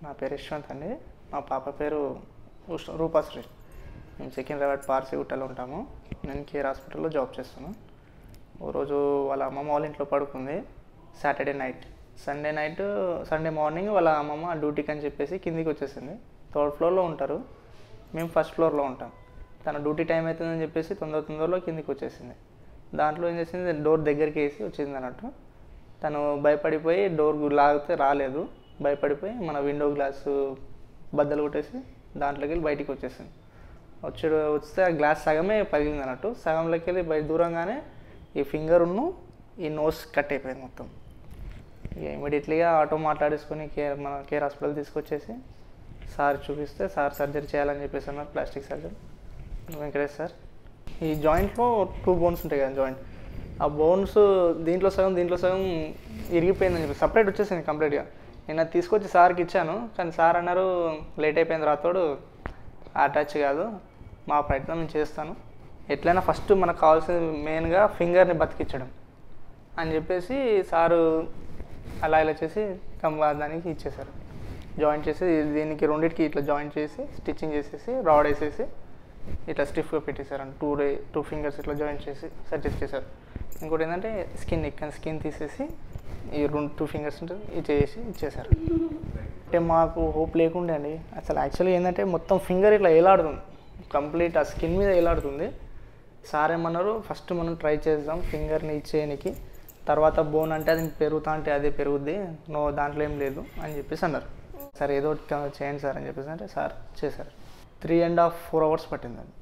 నా పేరు యశ్వంత్ అండి. మా పాప పేరు రూపాశ్రీ. మేము సికింద్రాబాద్ పార్సిగుట్టలో ఉంటాము. నేను కేర్ హాస్పిటల్లో జాబ్ చేస్తాను. ఓ రోజు వాళ్ళ అమ్మమ్మ వాళ్ళ ఇంట్లో పడుకుంది. సాటర్డే నైట్, సండే మార్నింగ్ వాళ్ళ అమ్మమ్మ డ్యూటీకి అని చెప్పేసి కిందికి వచ్చేసింది. థర్డ్ ఫ్లోర్లో ఉంటారు, మేము ఫస్ట్ ఫ్లోర్లో ఉంటాం. తన డ్యూటీ టైం అవుతుందని చెప్పేసి తొందరలో కిందికి వచ్చేసింది. దాంట్లో ఏం చేసింది, డోర్ దగ్గరికి వేసి వచ్చింది అన్నట్టు. తను భయపడిపోయి డోర్ లాగితే రాలేదు, భయపడిపోయి మన విండో గ్లాసు బద్దలు కొట్టేసి దాంట్లోకి వెళ్ళి బయటికి వచ్చేసింది. వస్తే ఆ గ్లాస్ సగమే పగిలింది అన్నట్టు. సగంలోకి వెళ్ళి బయట దూరంగానే ఈ ఫింగర్ను ఈ నోస్ కట్ అయిపోయింది మొత్తం. ఇక ఇమీడియట్లీగా ఆటో మాట్లాడేసుకొని మన కేర్ హాస్పిటల్ తీసుకొచ్చేసి సార్ చూపిస్తే సార్ సర్జరీ చేయాలని చెప్పేసి అన్నారు, ప్లాస్టిక్ సర్జరీ వెంకటేష్ సార్. ఈ జాయింట్లో 2 బోన్స్ ఉంటాయి కదా జాయింట్, ఆ బోన్స్ దీంట్లో సగం ఇరిగిపోయిందని చెప్పి సపరేట్ వచ్చేసింది కంప్లీట్గా. నేను తీసుకొచ్చి సార్కి ఇచ్చాను, కానీ సార్ అన్నారు లేట్ అయిపోయింది రాతోడు, అటాచ్ కాదు, మా ప్రయత్నం నేను చేస్తాను, ఎట్లయినా ఫస్ట్ మనకు కావాల్సింది మెయిన్గా ఫింగర్ని బతికించడం అని చెప్పేసి సారు అలా ఇలా చేసి దానికి ఇచ్చేసారు. జాయింట్ చేసి దీనికి రెండింటికి ఇట్లా జాయింట్ చేసి స్టిచ్చింగ్ చేసేసి రాడ్ వేసేసి ఇట్లా స్టిఫ్గా పెట్టేశారు. 2 ఫింగర్స్ ఇట్లా జాయింట్ చేసి సెట్ చేశారు. ఇంకోటి ఏంటంటే స్కిన్ తీసేసి ఈ 2 ఫింగర్స్ ఉంటుంది ఇది చేసి ఇచ్చేసారు. అంటే మాకు హోప్ లేకుండే అండి అసలు. యాక్చువల్గా ఏంటంటే మొత్తం ఫింగర్ ఇట్లా వేలాడుతుంది, కంప్లీట్ ఆ స్కిన్ మీద వేలాడుతుంది. సార్ ఏమన్నారు, ఫస్ట్ మనం ట్రై చేద్దాం ఫింగర్ని ఇచ్చేయడానికి, తర్వాత బోన్ అంటే అది పెరుగుతా అంటే అదే పెరుగుద్ది, దాంట్లో ఏం లేదు అని చెప్పేసి అన్నారు. సార్ ఏదో చేయండి సార్ అని చెప్పేసి అంటే సార్ చేశారు. 3.5-4 hours పట్టిందండి.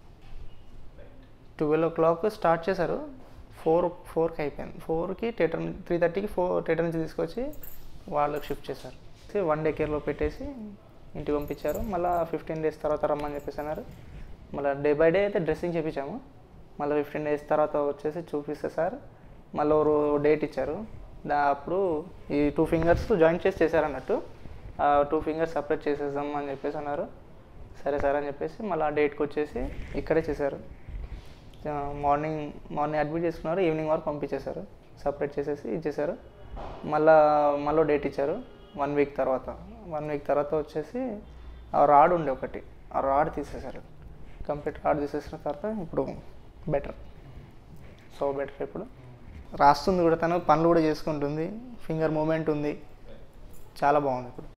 12 o'clock స్టార్ట్ చేశారు, 4కి అయిపోయింది. 4కి 3:30కి థియేటర్ నుంచి తీసుకొచ్చి వాళ్ళకి షిఫ్ట్ చేశారు. 1 day కేర్లో పెట్టేసి ఇంటికి పంపించారు. మళ్ళీ 15 days తర్వాత రమ్మని చెప్పేసి అన్నారు. మళ్ళీ డే బై డే అయితే డ్రెస్సింగ్ చేయించాము. మళ్ళీ 15 days తర్వాత వచ్చేసి చూపిస్తే సార్ మళ్ళీ డేట్ ఇచ్చారు. అప్పుడు ఈ 2 ఫింగర్స్ జాయింట్ చేసి చేశారన్నట్టు, 2 ఫింగర్స్ సపరేట్ చేసేద్దాం అని చెప్పేసి అన్నారు. సరే సార్ అని చెప్పేసి మళ్ళీ ఆ డేట్కి వచ్చేసి ఇక్కడే చేశారు. మార్నింగ్ అడ్మిట్ చేసుకున్నారు, ఈవినింగ్ వరకు పంపించేశారు, సపరేట్ చేసేసి ఇచ్చేశారు. మళ్ళీ డేట్ ఇచ్చారు 1 week తర్వాత. 1 week తర్వాత వచ్చేసి ఆ రాడ్ ఉండే ఒకటి, ఆ రాడ్ తీసేశారు. కంప్లీట్ రాడ్ తీసేసిన తర్వాత ఇప్పుడు బెటర్ ఇప్పుడు రాస్తుంది కూడా, తను పనులు కూడా చేసుకుంటుంది, ఫింగర్ మూమెంట్ ఉంది, చాలా బాగుంది ఇప్పుడు.